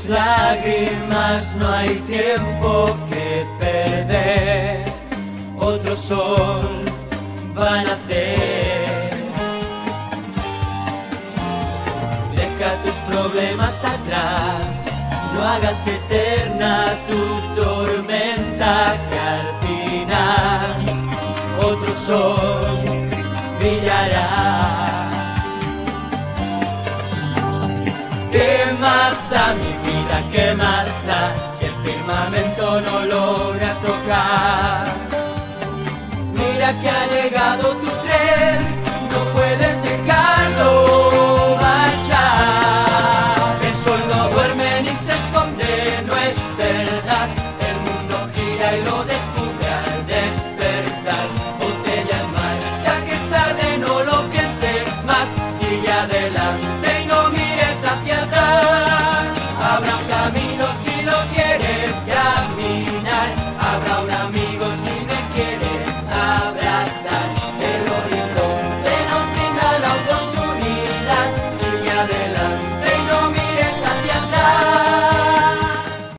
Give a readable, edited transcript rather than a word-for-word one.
lágrimas no hay tiempo que perder, otro sol va a nacer. Deja tus problemas atrás, no hagas eterna tu tormenta, que al final otro sol brillará. ¿Qué más da mi vida? ¿Qué más da? Si el firmamento no logras tocar